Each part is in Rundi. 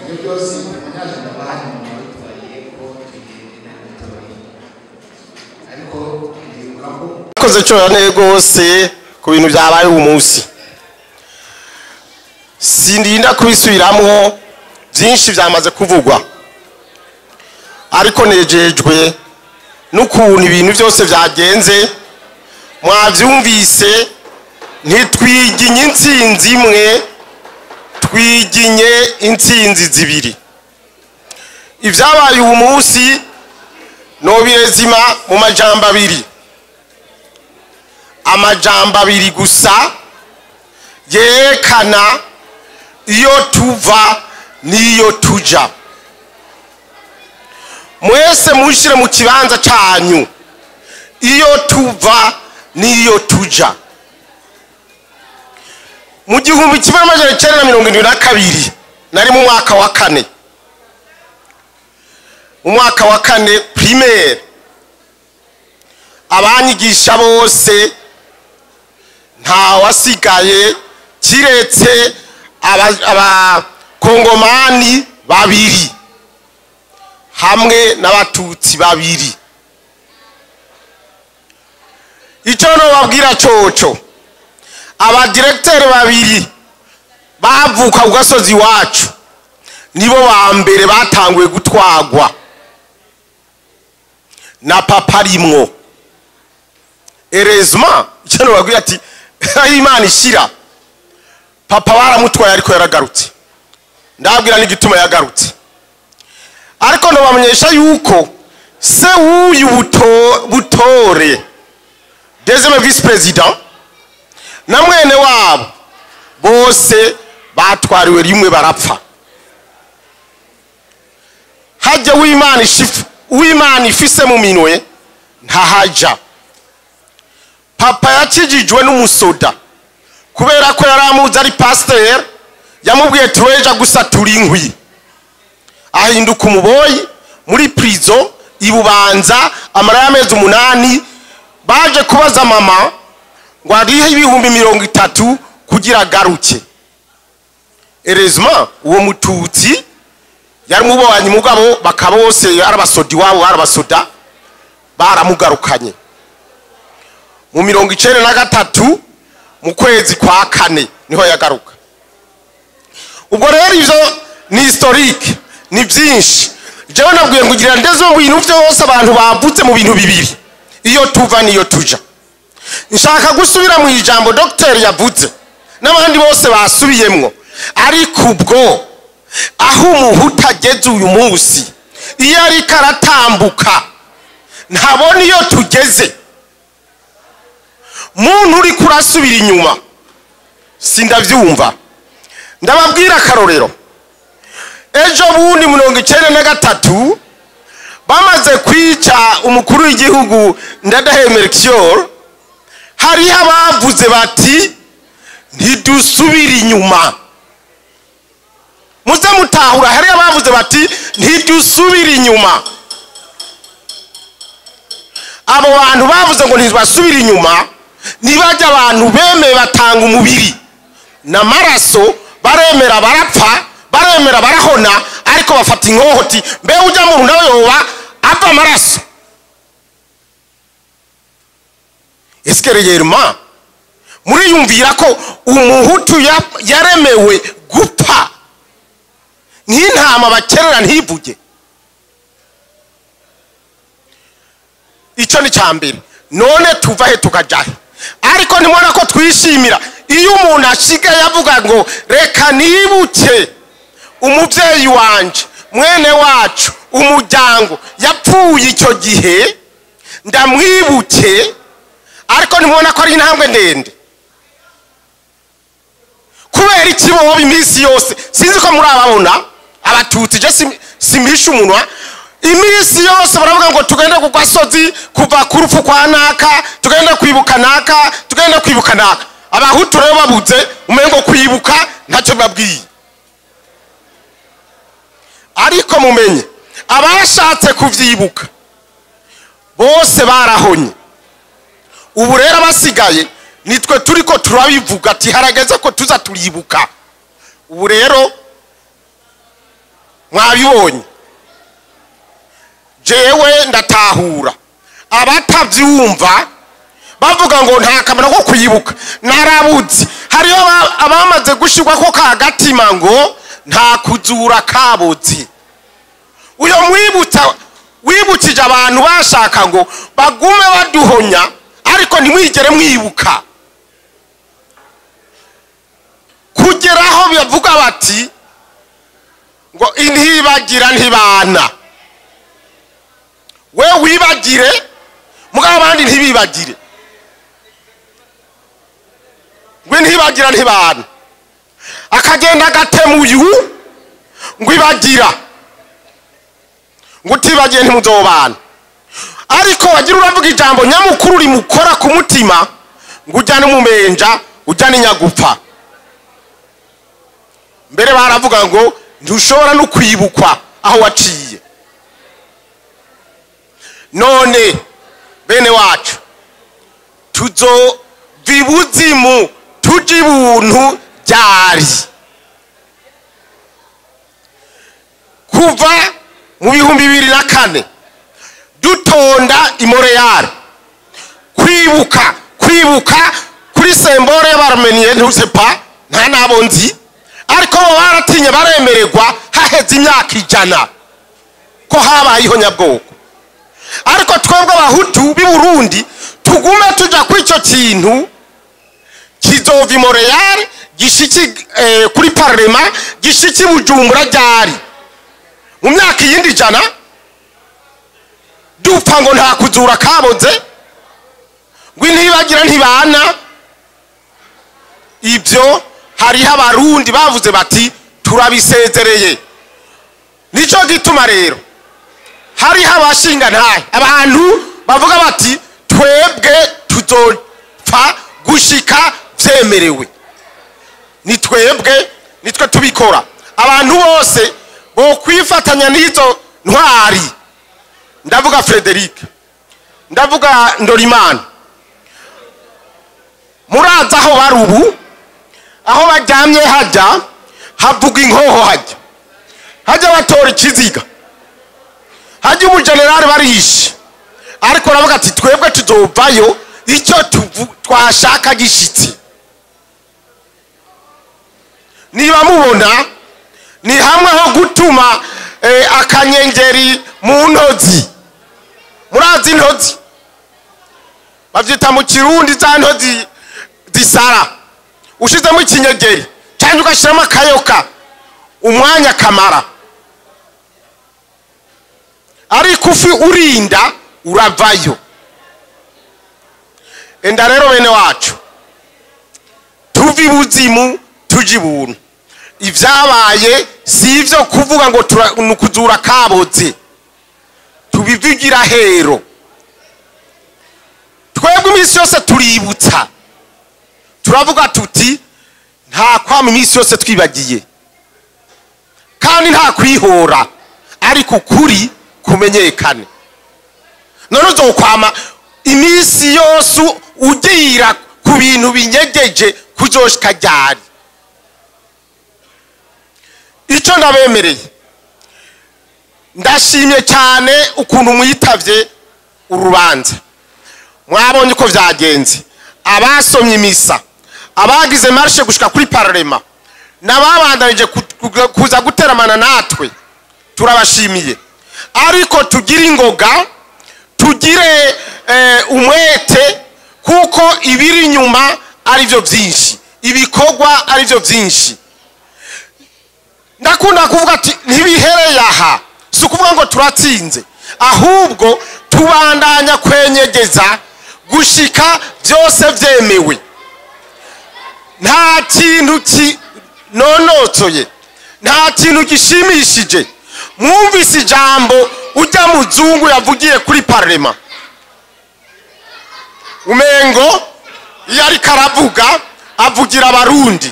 koze cyane gose ku bintu byabaye umunsi sindinda kubisubiramwo byinshi byamaze kuvugwa ariko nejejwe n'ukuntu ibintu byose byagenze mwavyumvise ntitwiginye intsinzi imwe twiginye intsinzi zibiri ibyabaye uyu munsi nobirezima mu majambo abiri amajambo abiri gusa yerekana iyo tuva niyo tuja mwese mushire mu kibanza cyanyu iyo tuva niyo tuja mu 1972 nari mu mwaka wa 4 mu mwaka wa 4 primaire abanyigisha bose nta wasigaye kiretse abakongomani babiri hamwe n'abatutsi babiri icyo no babwira coco aba directeur babiri bavuka ku gasozi wacu nibo ba mbere batanguye gutwagwa na papa rimwo heureusement icyo no babwira ati Imana ishira papa baramutwaye ariko yaragarutse ndabwira n'igituma yagarutse ariko no bamenyesha yuko se uyu butore deuxième vice président na mwene wabo bose batwariwe rimwe barapfa hajya w'Imana ifise mu minwe ntahaja papa yakijijwe n'umusoda kubera ko yaramuze ari pasteur yamubwiye tureja gusa turi inkwi ahinduka umuboyi muri prison ibubanza amara y'amezi 8 baje kubaza mama ngo arihe ibihumbi 30 kugira garuke heureusement uwo mututsi yari mubonye mugabo bakabose arabasodi wabo arabasoda baramugarukanye mu 1993 mu kwezi kwa 4 niho yagaruka ubwo rero ivyo ni historique ni byinshi jewe nabwiye ngugira ndezo mu bintu byose abantu bavuze mu bintu bibiri iyo tuva niyo tuja nshaka gusubira mu ijambo docteur yavuze n'abandi bose basubiyemwo ariko ubwo aho umuhutu ageze uyu munsi iyo ari karatambuka ntabona iyo tugeze muntu uri kurasubira inyuma sindavyumva ndababwira akarorero ejo bundi 1993 bamaze kwica umukuru w'igihugu ndadahemerkior hari abavuze bati ntidusubira inyuma muze mutahura hari abavuze bati ntidusubira inyuma abo bantu bavuze ngo ntibasubira inyuma nibajya abantu bemeye batanga umubiri n'amaraso baremera barapfa baremera barahona ariko bafata inkohoti mbe ujya mu nawe yoba ava amaraso eskereyerma muri yumvira ko umuhutu yaremewe gupfa nk'intama bakerera ntivuge icyo ni cyambere none tuva he tukajahe ariko nimwana ko twishimira iyo umuntu ashigaye avuga ngo reka nibuke umubyeyi wanje mwene wacu umuryango yapfuye icyo gihe ndamwibuke ariko nimubona ko ari intambwe ndende kubera ikibobo iminsi yose sinzi ko muri ababona abatutsi je simisha umunwa iminsi yose baravuga ngo tugende ku gasozi kuva ku rupfu kwa naka tugende kwibuka naka tugende kwibuka naka abahutu rero babuze umengo kwibuka ntacyo babwiye ariko mumenye abashatse kuvyibuka bose barahonye ubu rero basigaye nitwe turiko turabivuga ati harageze ko tuza turibuka ubu rero mwabibonye jewe ndatahura abatavyumva bavuga ngo nta kamaro ko kuyibuka narabuzi hariyo abamaze gushirwa ko kagatima ngo nta kuzura kabozi uyo mwibutsa wibukije abantu bashaka ngo bagume baduhonya ariko ntimwigere mwibuka kugeraho bivuga bati ngo intibagira ntibana we wibagire mugabo abandi ntibibagire we ntibagira ntibana akagenda gatemuyu ngo ibagira ngo utibagiye ntimuzobana ariko wagira uravuga ijambo nyamukuru rimukora ku mutima ngo ujyane umumenja ujyane inyagupfa mbere baravuga ngo ntushobora no kwibukwa aho waciye none bene wacu tuzo vibuzimu tuji buntu ryari kuva mu 2004 dutonda imoreyari kwibuka kuri sembore y'abarmeniye ntusepa nta nabo nzi ariko baratinye baremererwa haheze imyaka 100 ko habayeho nyabwoko ariko twebwe abahutu b'i Burundi tugume tuja kw'icyo kintu kizova imoreyari gishiki kuri parlement gishiki Bujumbura ryari mu myaka yindi 100 dupfa ngo nta kuzura kaboze ngo ntibagira ntibana ibyo hariho abarundi bavuze bati turabisezereye nico gituma rero hariho abashinga ntahe abantu bavuga bati twebwe tuzopfa gushika vyemerewe ni twebwe nitwe tubikora abantu bose bo kwifatanya n'izo ntwari ndavuga Frederic ndavuga Ndorimana muraza aho barubu aho bajyamye hajya havuga inkoho hajya batora ikiziga hajya umujenerali barishe ariko aravuga ati twebwe tuzovayo icyo twashaka gishitse niba mubona ni hamwe ho gutuma akanyengeri mu ntozi murazi intozi bavyita mu Kirundi za ntozi zisara ushizemo ikinyegeri cyangwa ugashiramo akayoka umwanya kamara ariko ufi urinda uravayo enda rero bene wacu tuvi buzimu tuji buntu ivyabaye si ivyo kuvuga ngo nukuzura kaboze tubivugira hero twebwe imisi yose tuributsa turavuga tuti nta kwama imisi yose twibagiye kandi nta kwihora ariko ukuri kumenyekane none uzokwama imisi yose ugira ku bintu binyegeje kuzoshika ryari icyo ndabemereye ndashimye cyane ukuntu mwitavye urubanza mwabonye ko vyagenze abasomye imisa abagize marche gushika kuri parlement nababandanije kuza guteramana natwe turabashimiye ariko tugira ingoga tugire umwete kuko ibiri nyuma ari byo byinshi ibikorwa ari byo byinshi ndakunda kuvuga ati ntibihereye aha si ukuvuga ngo turatsinze ahubwo tubandanya kwenyegeza gushika byose byemewe nta kintu kinonotsoye nta kintu gishimishije mwumvise ijambo ujya muzungu yavugiye kuri parlement umengo yari karavuga avugira abarundi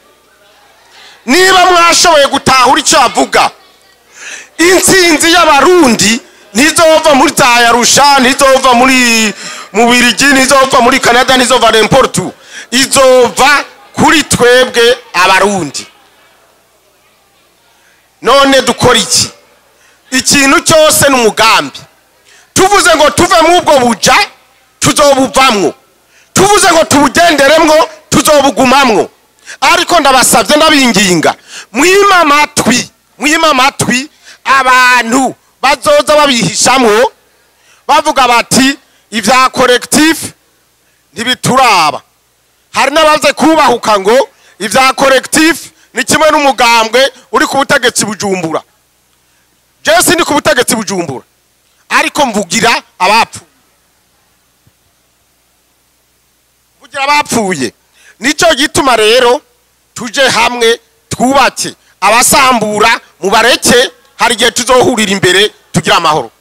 niba mwashoboye gutahura icyo avuga intsinzi y'abarundi ntizova muri za Yarusha ntizova muri mu Bubiligi ntizova muri Canada ntizova n'importe où izova kuri twebwe abarundi none dukora iki? Ikintu cyose n'umugambi. Tuvuze ngo tuve mu ubwo buja tuzobuvamwo, tuvuze ngo tubugenderemwo tuzobugumamwo. Ariko ndabasabye ndabinginga mwima amatwi abantu bazoza babihishamwo bavuga bati ivya collectif ntibituraba. Hari n'abaze kubahuka ngo ivya collectif ni kimwe n'umugambwe uri ku butegetsi Bujumbura. Jesi ndi ku butegetsi Bujumbura, ariko mvugira abapfuye. Nico gituma rero tuje hamwe twubake abasambura mu bareke, hari igihe tuzohurira imbere tugira amahoro.